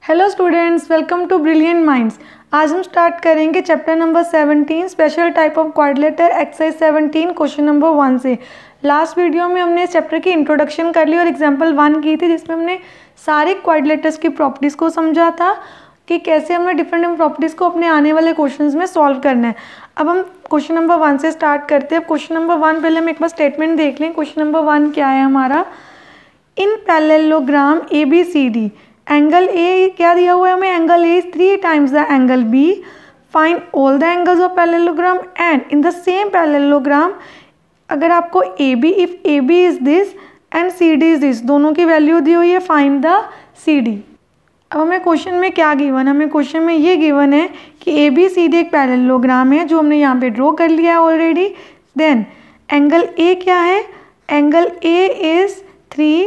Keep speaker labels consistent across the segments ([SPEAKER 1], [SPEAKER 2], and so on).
[SPEAKER 1] Hello students, welcome to Brilliant Minds. आज हम start करेंगे chapter number 17 special type of quadrilateral exercise 17 question number 1 से। Last video में हमने इस चैप्टर की इंट्रोडक्शन कर ली और एग्जांपल 1 की थी, जिसमें हमने सारे क्वाड्रिलेटर्स की प्रॉपर्टीज़ को समझा था कि कैसे हमें डिफरेंट प्रॉपर्टीज़ को अपने आने वाले क्वेश्चन में सॉल्व करना है। अब हम क्वेश्चन नंबर 1 से स्टार्ट करते हैं। क्वेश्चन नंबर 1 पहले हम एक बार स्टेटमेंट देख लें। क्वेश्चन नंबर 1 क्या है हमारा, in parallelogram ABCD angle A क्या दिया हुआ है हमें, angle A is 3 times the angle B, find all the angles of parallelogram and in the same parallelogram अगर आपको AB if AB is this and CD is this, दोनों की value दी हुई है, फाइंड द CD। अब हमें question में क्या गिवन है, हमें क्वेश्चन में ये गिवन है कि ABCD एक पैरेललोग्राम है जो हमने यहाँ पे ड्रॉ कर लिया है ऑलरेडी। देन एंगल ए क्या है, angle A is 3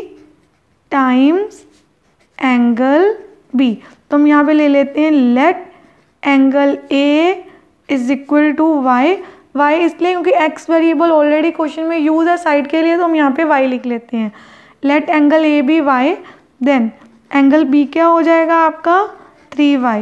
[SPEAKER 1] times angle B. तो हम यहाँ पे ले लेते हैं let angle A is equal to Y. Y इसलिए क्योंकि एक्स वेरिएबल ऑलरेडी क्वेश्चन में यूज है साइड के लिए, तो हम यहाँ पे वाई लिख लेते हैं। Let angle A B Y, then angle B क्या हो जाएगा आपका 3y।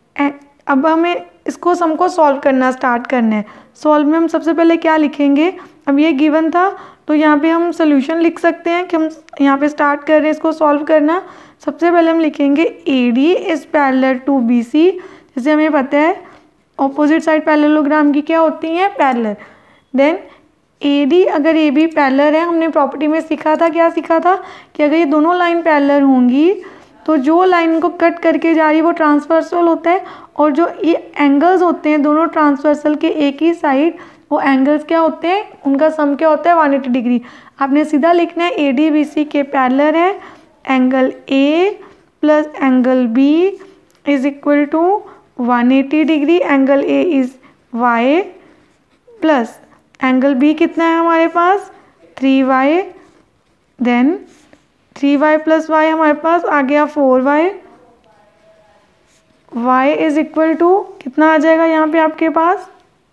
[SPEAKER 1] अब हमें इसको हमको सॉल्व करना स्टार्ट करना है। सॉल्व में हम सबसे पहले क्या लिखेंगे, अब ये गिवन था तो यहाँ पे हम सोल्यूशन लिख सकते हैं कि हम यहाँ पे स्टार्ट कर रहे हैं इसको सॉल्व करना। सबसे पहले हम लिखेंगे AD is parallel to BC, जैसे हमें पता है ऑपोजिट साइड पैरेललोग्राम की क्या होती हैं, पैरेलल। देन AD अगर AB पैरेलल है, हमने प्रॉपर्टी में सीखा था, क्या सीखा था कि अगर ये दोनों लाइन पैरेलल होंगी तो जो लाइन को कट करके जा रही है वो ट्रांसवर्सल होता है, और जो ये एंगल्स होते हैं दोनों ट्रांसवर्सल के एक ही साइड, वो एंगल्स क्या होते हैं, उनका सम क्या होता है 180 डिग्री। आपने सीधा लिखना है AD BC के पैरेलल है, angle A plus angle B is equal to 180 degree. Angle A is Y plus angle B कितना है हमारे पास 3y। Then 3y plus y हमारे पास आ गया 4y। y is equal to कितना आ जाएगा यहाँ पे आपके पास,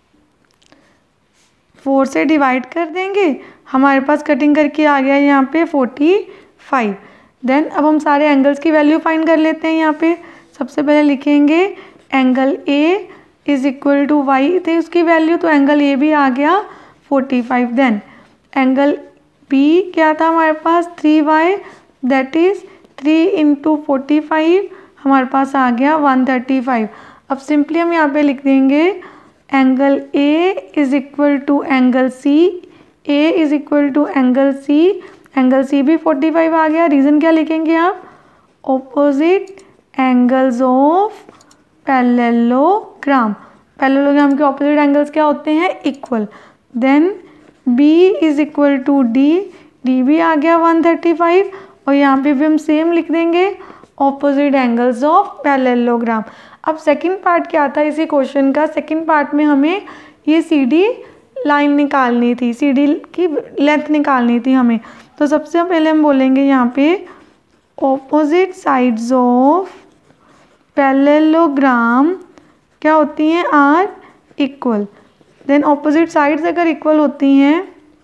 [SPEAKER 1] 4 से डिवाइड कर देंगे, हमारे पास कटिंग करके आ गया यहाँ पे 45। देन अब हम सारे एंगल्स की वैल्यू फाइंड कर लेते हैं। यहाँ पे सबसे पहले लिखेंगे angle A is equal to Y थे उसकी वैल्यू, तो एंगल A भी आ गया 45। देन एंगल B क्या था हमारे पास 3y, दैट इज 3 इंटू 45, हमारे पास आ गया 135। अब सिंपली हम यहाँ पे लिख देंगे angle A is equal to angle C, A is equal to angle C, angle C भी 45 आ गया। रीज़न क्या लिखेंगे आप, opposite angles of parallelogram. Parallelogram के ऑपोजिट एंगल्स क्या होते हैं, equal. Then B is equal to D, D भी आ गया 135, और यहाँ पे भी हम सेम लिख देंगे ऑपोजिट एंगल्स ऑफ पैरेललोग्राम। अब सेकंड पार्ट क्या था इसी क्वेश्चन का, सेकंड पार्ट में हमें ये CD लाइन निकालनी थी, CD की लेंथ निकालनी थी हमें। तो सबसे पहले हम बोलेंगे यहाँ पे ऑपोजिट साइड्स ऑफ पैरेललोग्राम क्या होती हैं, are equal. Then opposite sides अगर इक्वल होती हैं,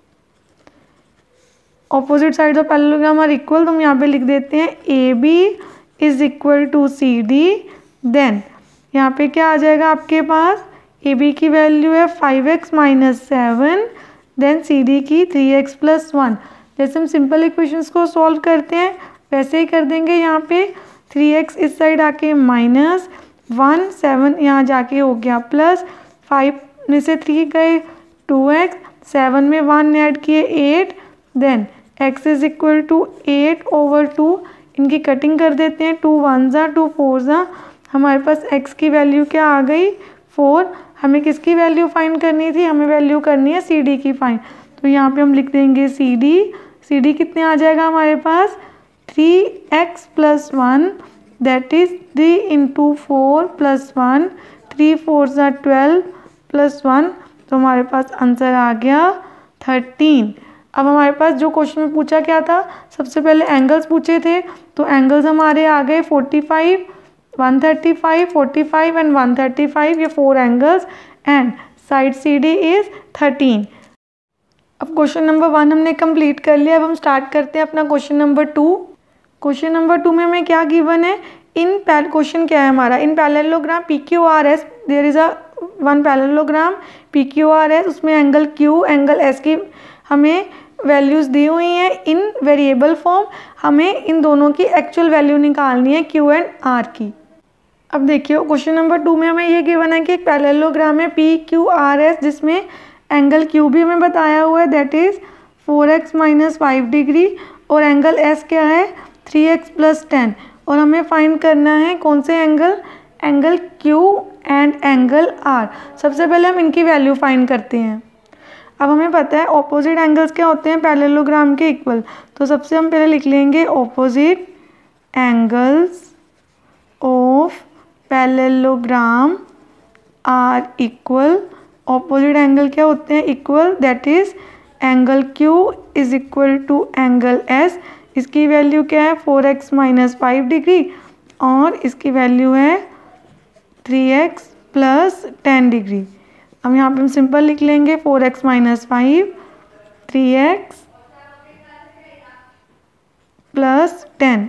[SPEAKER 1] opposite sides of parallelogram are equal, तो हम यहाँ पे लिख देते हैं AB is equal to CD। Then यहाँ पे क्या आ जाएगा आपके पास, AB की वैल्यू है 5x माइनस 7, देन CD की 3x प्लस 1। जैसे हम सिंपल इक्वेशंस को सॉल्व करते हैं वैसे ही कर देंगे। यहाँ पे 3x इस साइड आके माइनस 1, 7 यहाँ जाके हो गया प्लस, 5 में से 3 गए 2x, 7 में 1 ऐड किए 8, then x is equal to 8/2, इनकी कटिंग कर देते हैं, 2 1 ज़ा 2 4 ज़ा, हमारे पास x की वैल्यू क्या आ गई 4। हमें किसकी वैल्यू फाइंड करनी थी, हमें वैल्यू करनी है CD की फाइंड। तो यहाँ पे हम लिख देंगे CD कितने आ जाएगा हमारे पास 3x plus 1, that is 3 into 4 plus 1, 3 4 ज़ा 12 प्लस 1, तो हमारे पास आंसर आ गया 13। अब हमारे पास जो क्वेश्चन में पूछा क्या था, सबसे पहले एंगल्स पूछे थे, तो एंगल्स हमारे आ गए 45, 135, 45 एंड 135, ये 4 angles, and side CD is 13। अब क्वेश्चन नंबर 1 हमने कंप्लीट कर लिया। अब हम स्टार्ट करते हैं अपना क्वेश्चन नंबर 2। क्वेश्चन नंबर 2 में हमें क्या गिवन है, इन क्वेश्चन क्या है हमारा, in parallelogram PQRS there is a one parallelogram PQRS, उसमें एंगल Q एंगल S की हमें वैल्यूज़ दी हुई हैं इन वेरिएबल फॉर्म। हमें इन दोनों की एक्चुअल वैल्यू निकालनी है Q एंड R की। अब देखिए क्वेश्चन नंबर 2 में हमें ये गिवन है कि एक पैरेललोग्राम है PQRS जिसमें एंगल Q भी हमें बताया हुआ है दैट इज़ 4x - 5 डिग्री और एंगल S क्या है 3x + 10 और हमें फाइंड करना है कौन से angle Q and angle R। सबसे पहले हम इनकी वैल्यू फाइंड करते हैं। अब हमें पता है ऑपोजिट एंगल्स क्या होते हैं पैरेललोग्राम के इक्वल, तो सबसे हम पहले लिख लेंगे opposite angles of parallelogram are equal. Opposite angle क्या होते हैं equal, that is angle Q is equal to angle S। इसकी वैल्यू क्या है 4x - 5 डिग्री और इसकी वैल्यू है 3x + 10 डिग्री। अब यहाँ पे हम सिंपल लिख लेंगे 4x - 5 3x + 10।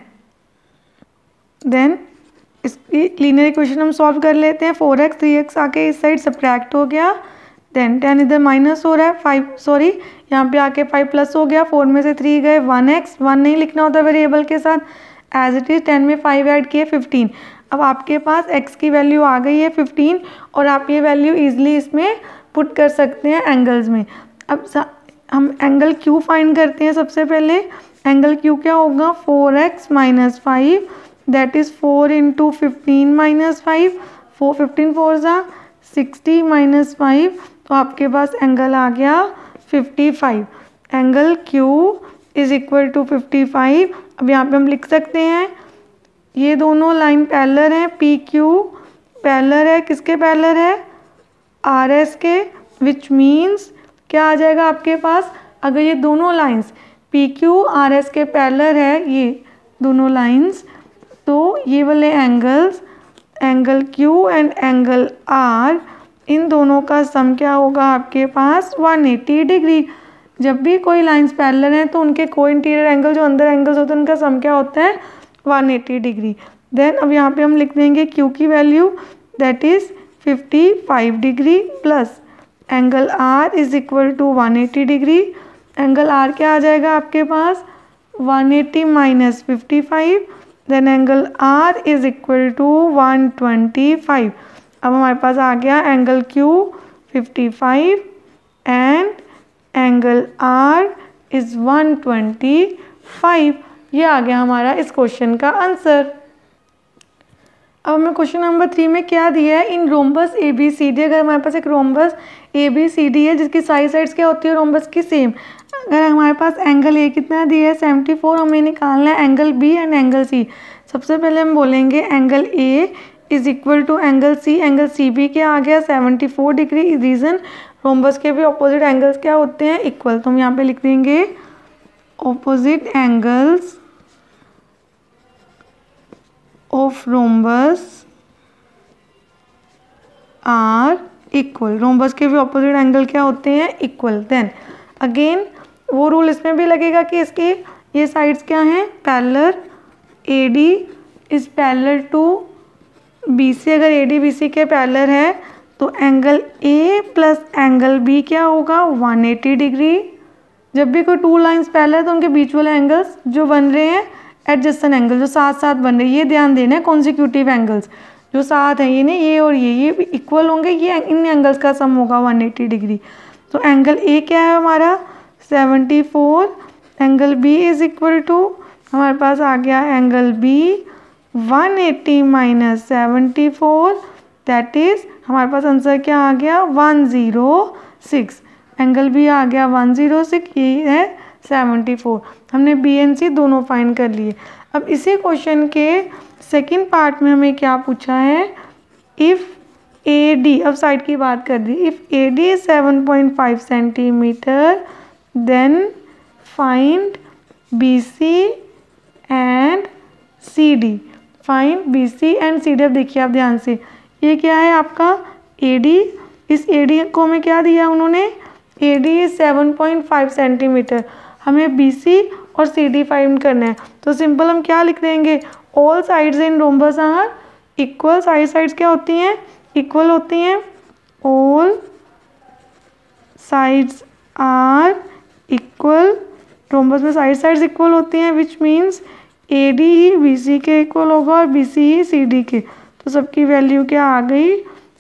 [SPEAKER 1] देन इसकी लीनियर इक्वेशन हम सॉल्व कर लेते हैं। 4x 3x आके इस साइड सब्ट्रैक्ट हो गया, देन 10 इधर माइनस हो रहा है, 5 सॉरी यहाँ पे आके 5 प्लस हो गया, 4 में से 3 गए 1x, 1 नहीं लिखना होता वेरिएबल के साथ एज इट इज़। 10 में 5 ऐड किए 15। अब आपके पास x की वैल्यू आ गई है 15 और आप ये वैल्यू ईजिली इसमें पुट कर सकते हैं एंगल्स में। अब हम एंगल Q फाइंड करते हैं। सबसे पहले एंगल Q क्या होगा 4x - 5 दैट इज़ 4 × 15 - 5 4 15 4 ज़ा 60 - 5 तो आपके पास एंगल आ गया 55। Angle Q is equal to 55। अब यहाँ पे हम लिख सकते हैं ये दोनों लाइन पैरेलल हैं, PQ पैरेलल है, किसके पैरेलल है RS के, विच मीन्स क्या आ जाएगा आपके पास, अगर ये दोनों लाइंस PQ RS के पैरेलल है ये दोनों लाइंस, तो ये वाले angles angle Q and angle R इन दोनों का सम क्या होगा आपके पास 180 डिग्री। जब भी कोई लाइंस पैरेलल हैं तो उनके को इंटीरियर एंगल जो अंदर एंगल्स होते हैं उनका सम क्या होता है 180 डिग्री। देन अब यहाँ पे हम लिख देंगे Q की value that is 55 degree plus angle R is equal to 180 degree. Angle R क्या आ जाएगा आपके पास 180 - 55, then angle R is equal to 125। अब हमारे पास आ गया angle Q 55 and angle R is 125। ये आ गया हमारा इस क्वेश्चन का आंसर। अब हमें क्वेश्चन नंबर 3 में क्या दिया है, इन रोम्बस ABCD। अगर हमारे पास एक रोम्बस ABCD है जिसकी साइड्स क्या होती है रोम्बस की सेम, अगर हमारे पास एंगल A कितना दिया है 74, हमें निकालना है angle B and angle C। सबसे पहले हम बोलेंगे angle A is equal to angle C। Angle CB क्या आ गया 74 डिग्री। रीज़न रोम्बस के भी ऑपोजिट एंगल्स क्या होते हैं इक्वल, तो हम यहाँ पे लिख देंगे opposite angles of rhombus are equal. Rhombus के भी ऑपोजिट एंगल क्या होते हैं इक्वल। देन अगेन वो रूल इसमें भी लगेगा कि इसके ये साइड्स क्या हैं parallel. AD is parallel to BC। अगर AD BC के पैरेलल है तो angle A plus angle B क्या होगा 180 डिग्री। जब भी कोई टू लाइंस पैरेलल है तो उनके बीच वाले एंगल्स जो बन रहे हैं एडजस्टेंट एंगल जो साथ साथ बन रहे हैं, ये ध्यान देना है। कॉन्सिक्यूटिव एंगल्स जो साथ हैं ये नहीं, ये और ये भी इक्वल होंगे, ये इन एंगल्स का सम होगा 180 डिग्री। तो एंगल A क्या है हमारा 74, angle B is equal to हमारे पास आ गया एंगल B 180 - 74 दैट इज हमारे पास आंसर क्या आ गया 106। एंगल B आ गया 106, ये है 74। हमने B एंड C दोनों फाइंड कर लिए। अब इसी क्वेश्चन के सेकंड पार्ट में हमें क्या पूछा है, इफ़ AD, अब साइड की बात कर दी, if AD is 7.5 centimetre then find BC and CD। Find BC and CD। अब देखिए आप ध्यान से, ये क्या है आपका AD। इस AD को हमें क्या दिया उन्होंने, AD इज 7.5 सेंटीमीटर। हमें BC और CD फाइंड करना है, तो सिंपल हम क्या लिख देंगे all sides in rhombus are equal, सारी साइड्स क्या होती हैं, इक्वल होती हैं, all sides are equal, rhombus में सारी साइड्स इक्वल होती हैं, विच मीन्स AD ही BC के इक्वल होगा और BC ही CD के। तो सबकी वैल्यू क्या आ गई,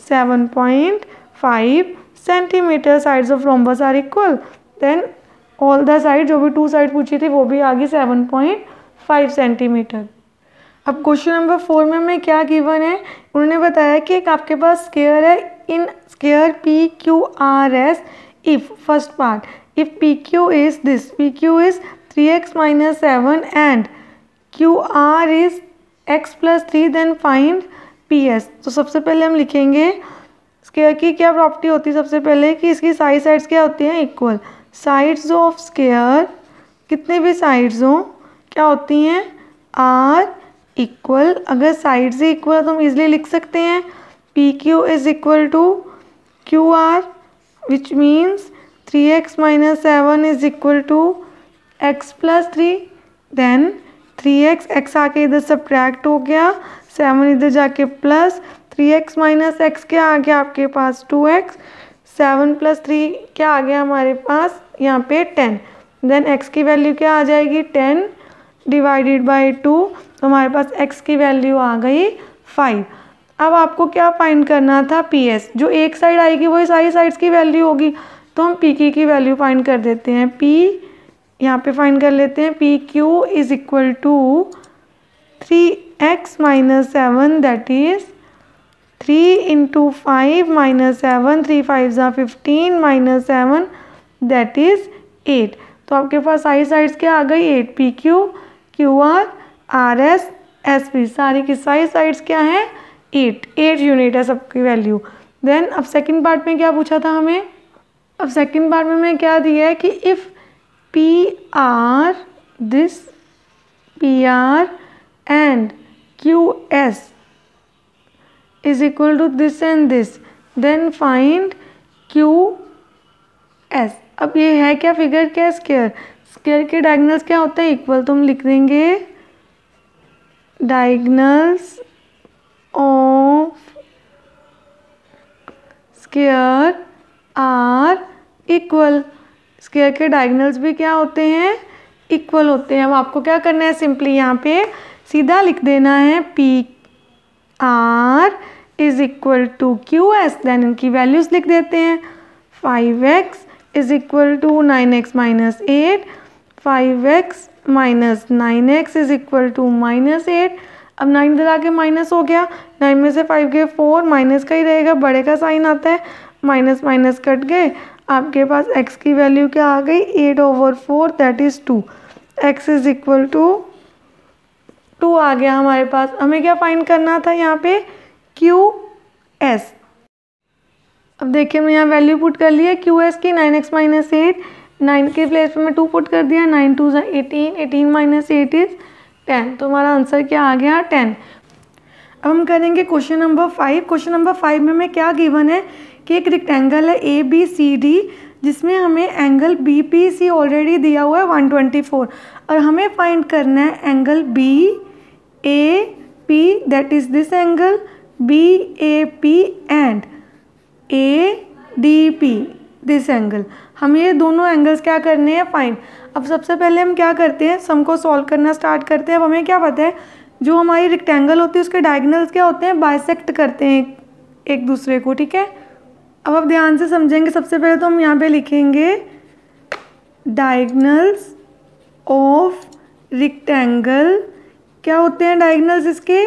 [SPEAKER 1] 7.5 centimetre. Sides of rhombus are equal, then all the side, जो भी 2 साइड पूछी थी वो भी आ गई 7.5 सेंटीमीटर। अब क्वेश्चन नंबर 4 में हमें क्या गिवन है, उन्होंने बताया कि एक आपके पास स्क्वायर है, in square PQRS if, first part, if PQ is this, PQ is 3x minus 7 and QR is x plus 3, then find PS। तो सबसे पहले हम लिखेंगे स्क्वायर की क्या प्रॉपर्टी होती है, सबसे पहले कि इसकी सारी साइड्स क्या होती हैं, इक्वल। साइड्स ऑफ स्क्वायर, कितने भी साइड्स हो क्या होती हैं, आर इक्वल। अगर साइड्स ही इक्वल तो हम इजिली लिख सकते हैं PQ is equal to QR, which means 3x minus 7 is equal to x plus 3, then 3x, x आके इधर सब्ट्रैक्ट हो गया, 7 इधर जाके प्लस, 3x माइनस x क्या आ गया आपके पास 2x, 7 प्लस 3 क्या आ गया हमारे पास यहाँ पे 10, देन x की वैल्यू क्या आ जाएगी 10 डिवाइडेड बाई 2, तो हमारे पास x की वैल्यू आ गई 5। अब आपको क्या फाइंड करना था PS, जो एक साइड आएगी वही सारी साइड्स की वैल्यू होगी, तो हम PQ की वैल्यू फाइंड कर देते हैं। P यहाँ पे फाइंड कर लेते हैं, PQ is equal to 3x minus 7, that is 3 into 5 minus 7, 3 5 ज़ा 15 माइनस 7, दैट इज 8। तो आपके पास सारी साइड्स क्या आ गई 8, PQ QR RS SP, सारी की सारी साइड्स क्या हैं 8 यूनिट है सबकी वैल्यू। देन अब सेकंड पार्ट में क्या पूछा था हमें, अब सेकंड पार्ट में हमें क्या दिया है कि if PR this PR and QS is equal to this and this, then find QS। अब ये है क्या फिगर, क्या स्क्वायर, स्क्वायर के डायगोनल्स क्या होते हैं इक्वल, तो हम लिख देंगे diagonals of square are equal. Square के डायगोनल्स भी क्या होते हैं, इक्वल होते हैं। अब आपको क्या करना है, सिंपली यहाँ पे सीधा लिख देना है PR is equal to QS, then इनकी वैल्यूज लिख देते हैं। 5x is equal to 9x minus 8, 5x minus 9x is equal to minus 8। अब 9 इधर आके माइनस हो गया, 9 में से 5 गए 4, माइनस का ही रहेगा, बड़े का साइन आता है, माइनस माइनस कट गए, आपके पास x की वैल्यू क्या आ गई 8/4, that is 2। x is equal to 2 आ गया हमारे पास। हमें क्या फाइंड करना था यहाँ पे QS। अब देखिए मैं यहाँ वैल्यू पुट कर ली है QS की 9x माइनस 8, 9 के प्लेस पे मैं 2 पुट कर दिया, 9 2 18, 18 माइनस 8 इज 10, तो हमारा आंसर क्या आ गया 10। अब हम करेंगे क्वेश्चन नंबर 5। क्वेश्चन नंबर 5 में हमें क्या गिवन है कि एक रेक्टेंगल है ABCD जिसमें हमें एंगल BPC ऑलरेडी दिया हुआ है 124, और हमें फाइंड करना है angle BAP, that is this angle BAP and ADP, this angle. हम ये दोनों एंगल्स क्या करने हैं फाइंड। अब सबसे पहले हम क्या करते हैं, सम को सॉल्व करना स्टार्ट करते हैं। अब हमें क्या पता है, जो हमारी रेक्टेंगल होती है उसके डायगोनल्स क्या होते हैं, बाइसेक्ट करते हैं एक दूसरे को, ठीक है। अब आप ध्यान से समझेंगे, सबसे पहले तो हम यहाँ पे लिखेंगे डायगोनल्स ऑफ रेक्टेंगल, क्या होते हैं डायगोनल्स इसके,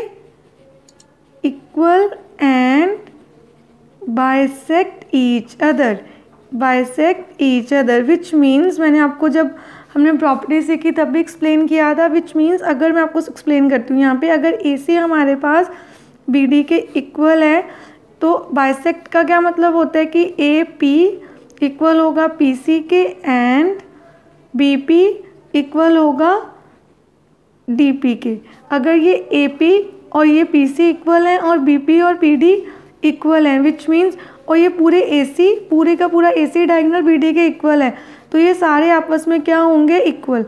[SPEAKER 1] equal and bisect each other, bisect each other, which means मैंने आपको जब हमने प्रॉपर्टी सीखी तब भी एक्सप्लेन किया था, विच मीन्स अगर मैं आपको एक्सप्लेन करती हूँ यहाँ पे, अगर AC हमारे पास BD के इक्वल है तो बाइसेक्ट का क्या मतलब होता है कि AP इक्वल होगा PC के एंड BP इक्वल होगा DP के। अगर ये AP और ये PC इक्वल हैं और BP और PD इक्वल हैं, विच मीन्स, और ये पूरे AC, पूरे का पूरा AC डायगोनल BD के इक्वल है, तो ये सारे आपस में क्या होंगे equal.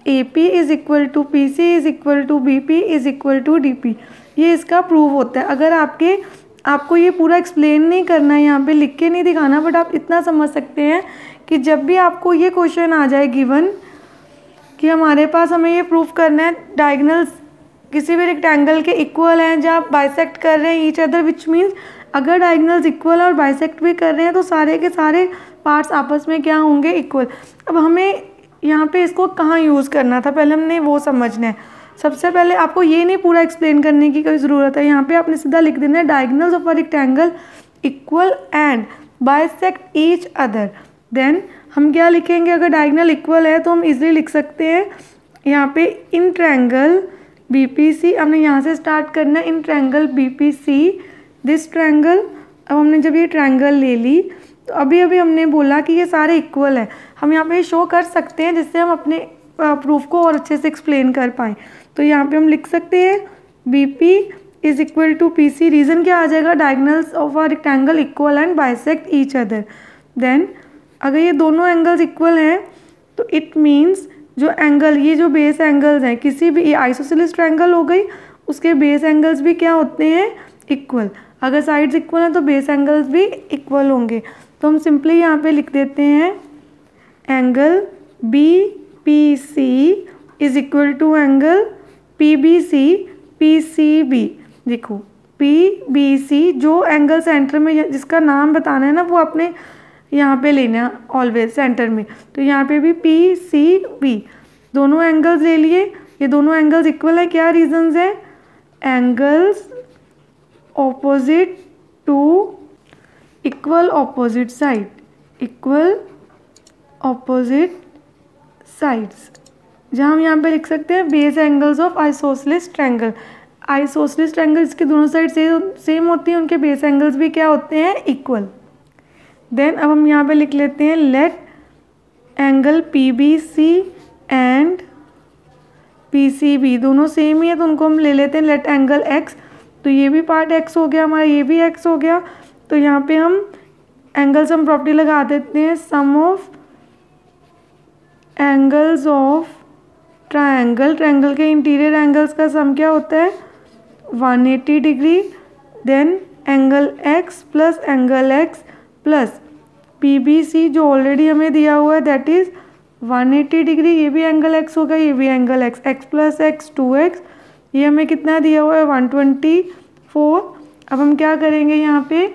[SPEAKER 1] AP is equal to PC is equal to BP is equal to DP। ये इसका प्रूव होता है। अगर आपको ये पूरा एक्सप्लेन नहीं करना है, यहाँ पे लिख के नहीं दिखाना, बट आप इतना समझ सकते हैं कि जब भी आपको ये क्वेश्चन आ जाए गिवन कि हमारे पास हमें ये प्रूफ करना है डायगोनल्स किसी भी रेक्टेंगल के इक्वल हैं जहाँ बाइसेक्ट कर रहे हैं ईच अदर, विच मीन्स अगर डायगोनल्स इक्वल और बाइसेक्ट भी कर रहे हैं तो सारे के सारे पार्ट्स आपस में क्या होंगे, इक्वल। अब हमें यहाँ पे इसको कहाँ यूज़ करना था, पहले हमने वो समझना है। सबसे पहले आपको ये नहीं पूरा एक्सप्लेन करने की कोई ज़रूरत है, यहाँ पे आपने सीधा लिख देना है diagonals of a rectangle equal and bisect each other. Then हम क्या लिखेंगे, अगर डायगोनल इक्वल है तो हम इजीली लिख सकते हैं यहाँ पे इन ट्रायंगल BPC। हमने यहाँ से स्टार्ट करना है, in triangle BPC this triangle. अब हमने जब ये ट्रायंगल ले ली तो अभी हमने बोला कि ये सारे इक्वल है। हम यहाँ पे शो कर सकते हैं जिससे हम अपने प्रूफ को और अच्छे से एक्सप्लेन कर पाएँ। तो यहाँ पे हम लिख सकते हैं BP is equal to PC। Reason क्या आ जाएगा, diagonals of a rectangle equal and bisect each other. Then अगर ये दोनों एंगल्स इक्वल हैं तो इट मीन्स जो एंगल, ये जो बेस एंगल्स हैं किसी भी, ये आइसोसेलेस ट्रायंगल हो गई, उसके बेस एंगल्स भी क्या होते हैं, इक्वल। अगर साइड्स इक्वल हैं तो बेस एंगल्स भी इक्वल होंगे। तो हम सिंपली यहाँ पे लिख देते हैं angle BPC is equal to angle PBC PCB। देखो PBC जो एंगल सेंटर में जिसका नाम बताना है ना वो आपने यहाँ पे लेना है ऑलवेज सेंटर में। तो यहाँ पे भी PCB दोनों एंगल्स ले लिए, ये दोनों एंगल्स इक्वल है। क्या रीजंस है, angles opposite to equal opposite side, equal opposite sides, जहाँ हम यहाँ पे लिख सकते हैं base angles of isosceles triangle. Isosceles triangle इसकी दोनों साइड सेम होती हैं, उनके बेस एंगल्स भी क्या होते हैं, इक्वल। देन अब हम यहाँ पे लिख लेते हैं let angle PBC and PCB दोनों सेम ही है तो उनको हम ले लेते हैं लेट एंगल X। तो ये भी पार्ट X हो गया हमारा, ये भी X हो गया। तो यहाँ पे हम एंगल सम प्रॉपर्टी लगा देते हैं, sum of angles of triangle के इंटीरियर एंगल्स का सम क्या होता है, 180 degree. Then angle X plus angle X plus PBC जो ऑलरेडी हमें दिया हुआ है दैट इज़ 180 डिग्री। ये भी एंगल X होगा, ये भी angle X, X plus X 2X। ये हमें कितना दिया हुआ है 124। अब हम क्या करेंगे यहाँ पे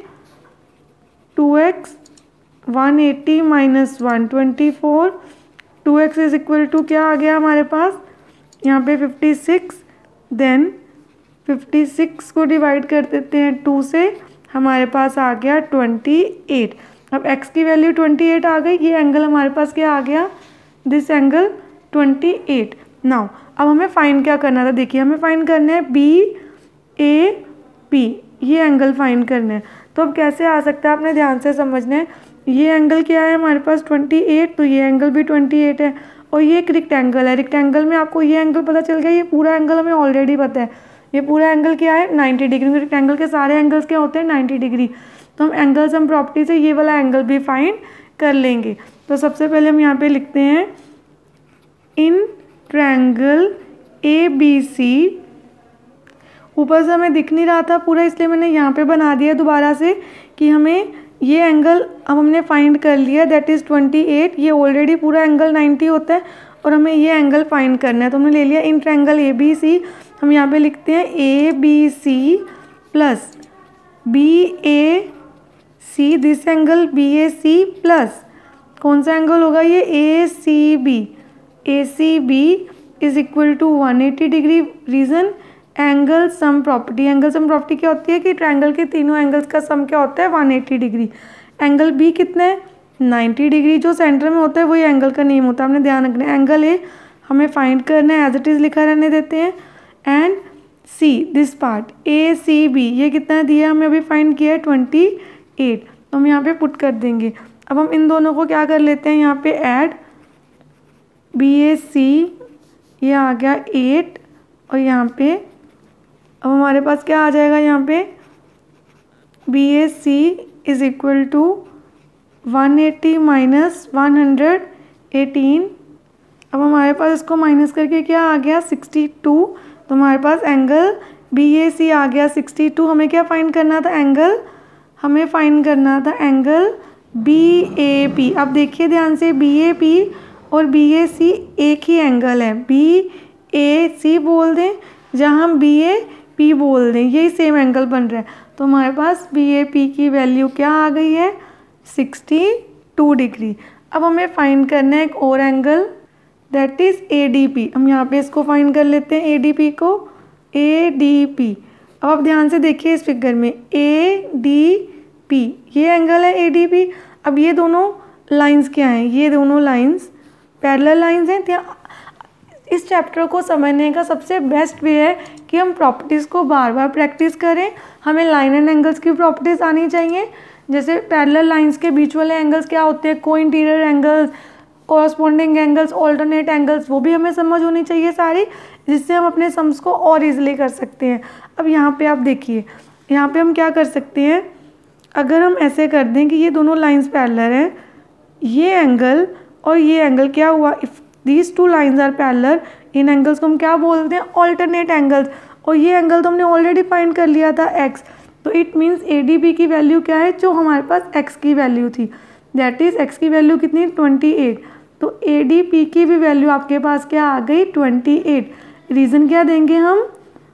[SPEAKER 1] 2X 180 minus 124, 2X is equal to क्या आ गया हमारे पास यहाँ पे 56। देन 56 को डिवाइड कर देते हैं 2 से, हमारे पास आ गया 28। अब x की वैल्यू 28 आ गई, ये एंगल हमारे पास क्या आ गया, दिस एंगल 28। नाउ अब हमें फाइंड क्या करना था, देखिए हमें फाइंड करना है BAP, ये एंगल फाइंड करना है। तो अब कैसे आ सकता है आपने ध्यान से समझना है। ये एंगल क्या है हमारे पास 28, तो ये एंगल भी 28 है। और ये एक रेक्टेंगल है, रेक्टेंगल में आपको ये एंगल पता चल गया, ये पूरा एंगल हमें ऑलरेडी पता है। ये पूरा एंगल क्या है 90 डिग्री। रेक्टेंगल के सारे एंगल्स क्या होते हैं 90 डिग्री। तो हम एंगल सम प्रॉपर्टी से ये वाला एंगल भी फाइंड कर लेंगे। तो सबसे पहले हम यहाँ पे लिखते हैं इन ट्रायंगल ABC, ऊपर से हमें दिख नहीं रहा था पूरा इसलिए मैंने यहाँ पे बना दिया दोबारा से कि हमें ये एंगल अब हमने फाइंड कर लिया दैट इज़ 28। ये ऑलरेडी पूरा एंगल 90 होता है और हमें ये एंगल फाइंड करना है। तो हमने ले लिया इन ट्रायंगल ABC। हम यहाँ पे लिखते हैं ABC plus BAC, this angle BAC plus कौन सा एंगल होगा ये ACB is equal to 180 degree. Reason angle sum property, angle sum property क्या होती है कि ट्रायंगल के तीनों एंगल्स का सम क्या होता है 180 डिग्री। एंगल B कितना है 90 डिग्री, जो सेंटर में होता है वही एंगल का नेम होता है, हमने ध्यान रखना है। एंगल A हमें फाइंड करना है, एज इट इज़ लिखा रहने देते हैं। And C this part ACB ये कितना दिया हमें अभी फाइंड किया है 28, तो हम यहाँ पे पुट कर देंगे। अब हम इन दोनों को क्या कर लेते हैं यहाँ पे ऐड, BAC ये आ गया 8 और यहाँ पे अब हमारे पास क्या आ जाएगा यहाँ पे BAC is equal to 180 minus 118। अब हमारे पास इसको माइनस करके क्या आ गया 62, तो हमारे पास एंगल BAC आ गया 62। हमें क्या फाइंड करना था एंगल, हमें फाइंड करना था एंगल BAP। अब देखिए ध्यान से BAP और BAC एक ही एंगल है, BAC बोल दें जहाँ हम BAP बोल दें, यही सेम एंगल बन रहा है। तो हमारे पास BAP की वैल्यू क्या आ गई है 62 डिग्री। अब हमें फाइंड करना है एक और एंगल दैट इज़ ADP। हम यहाँ पे इसको फाइंड कर लेते हैं ADP को, ADP। अब आप ध्यान से देखिए इस फिगर में ADP, ये एंगल है ADP। अब ये दोनों लाइंस क्या हैं, ये दोनों लाइंस पैरेलल लाइंस हैं। इस चैप्टर को समझने का सबसे बेस्ट वे है कि हम प्रॉपर्टीज़ को बार बार प्रैक्टिस करें। हमें लाइन एंड एंगल्स की प्रॉपर्टीज़ आनी चाहिए, जैसे पैरेलल लाइंस के बीच वाले एंगल्स क्या होते हैं, co-interior angles, corresponding angles, alternate angles, वो भी हमें समझ होनी चाहिए सारी, जिससे हम अपने सम्स को और इजीली कर सकते हैं। अब यहाँ पे आप देखिए, यहाँ पे हम क्या कर सकते हैं, अगर हम ऐसे कर दें कि ये दोनों लाइंस पैरेलल हैं, ये एंगल और ये एंगल क्या हुआ, if these two lines are parallel, इन एंगल्स को हम क्या बोलते हैं ऑल्टरनेट एंगल्स। और ये एंगल तो हमने ऑलरेडी फाइंड कर लिया था x, तो इट मीन्स ADP की वैल्यू क्या है, जो हमारे पास x की वैल्यू थी, दैट इज़ x की वैल्यू कितनी 28। तो ADP की भी वैल्यू आपके पास क्या आ गई 28। रीज़न क्या देंगे हम,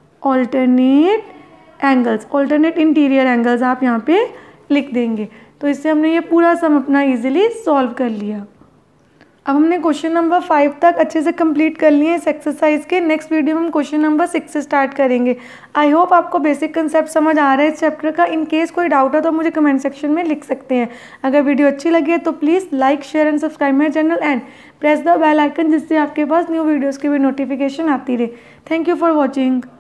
[SPEAKER 1] alternate angles, alternate interior angles आप यहाँ पे लिख देंगे। तो इससे हमने ये पूरा सम अपना इजीली सॉल्व कर लिया। अब हमने क्वेश्चन नंबर 5 तक अच्छे से कंप्लीट कर लिए इस एक्सरसाइज के। नेक्स्ट वीडियो में हम क्वेश्चन नंबर 6 से स्टार्ट करेंगे। आई होप आपको बेसिक कंसेप्ट समझ आ रहा है इस चैप्टर का। इन केस कोई डाउट हो तो मुझे कमेंट सेक्शन में लिख सकते हैं। अगर वीडियो अच्छी लगी है तो please like, share and subscribe my channel and press the bell icon, जिससे आपके पास न्यू वीडियोज़ की भी नोटिफिकेशन आती रहे। Thank you for watching.